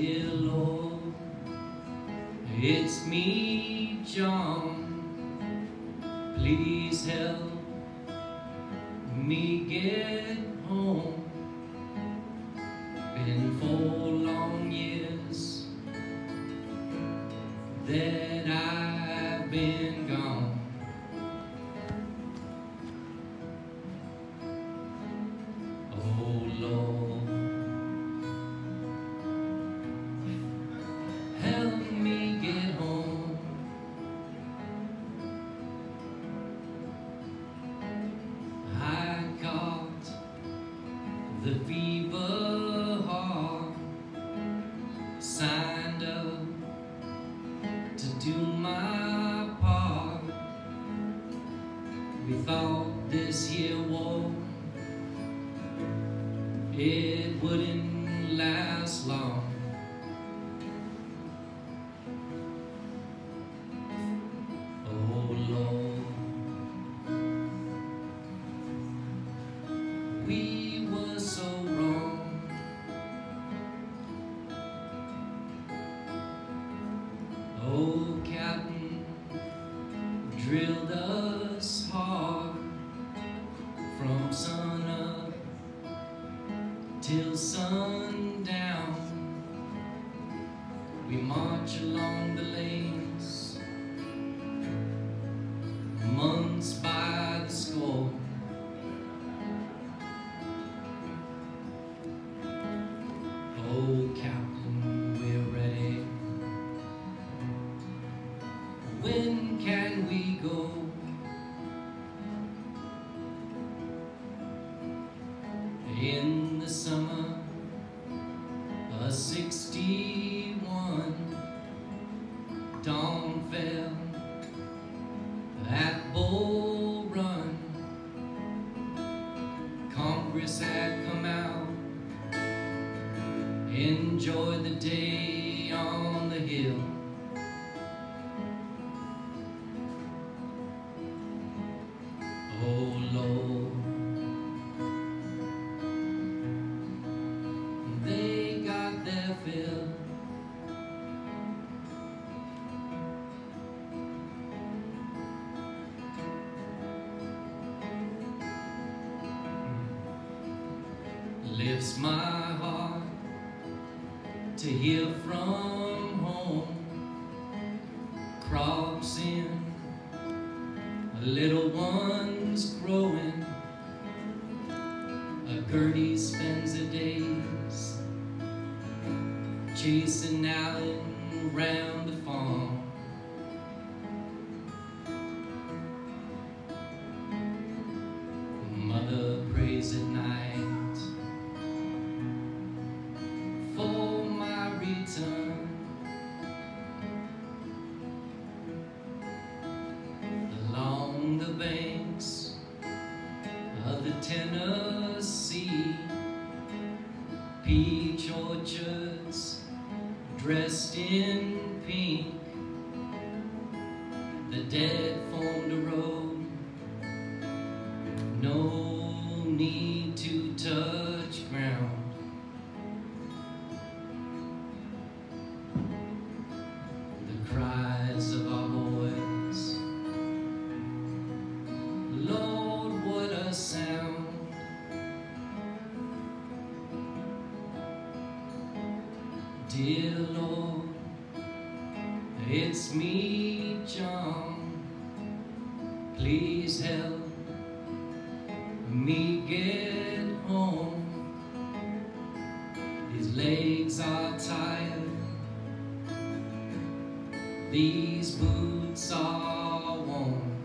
Dear Lord, it's me, John. Please help me get home. Been 4 long years that I've been gone. Oh Lord, help me get home. I got the fever heart, signed up to do my part. We thought this here war, it wouldn't last long. Oh Lord, we were so wrong. Oh, Captain drilled us hard from sun up till sundown. We march along the lanes, months by the score. Oh, Captain, we're ready. When can we go? In the summer of '61, dawn fell at Bull Run. Congress had come out, enjoyed the day on the hill. Oh Lord, they got their fill. Lifts my heart to hear from home. Crops in, little ones growing. Gertie spends her days chasing Alan round the farm. Mother prays at night for my return. Along the banks of the Tennessee, peach orchards dressed in pink, the dead formed a road, no need to touch ground. The cries of our boys, Lord, what a sound. Dear Lord, it's me, John. Please help me get home. These legs are tired, these boots are worn.